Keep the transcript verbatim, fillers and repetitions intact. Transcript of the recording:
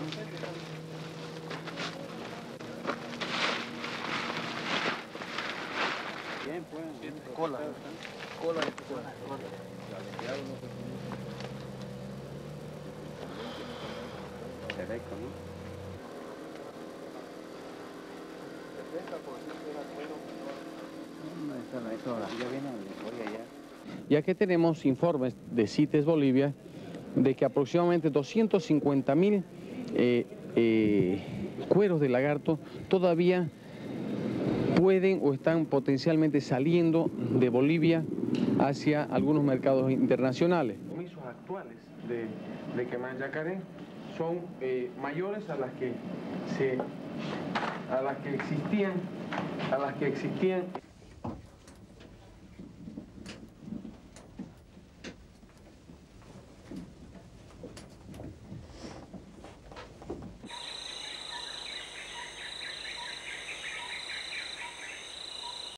Bien, pues. Tiene cola. Cola de cola. Perfecto, ¿no? Eso, eso, ya viene de ya. Y aquí tenemos informes de CITES Bolivia de que aproximadamente doscientos cincuenta mil eh, eh, cueros de lagarto todavía pueden o están potencialmente saliendo de Bolivia hacia algunos mercados internacionales. Los comisos actuales de, de Quemanyacaré son eh, mayores a las que se, a las que existían, a las que existían.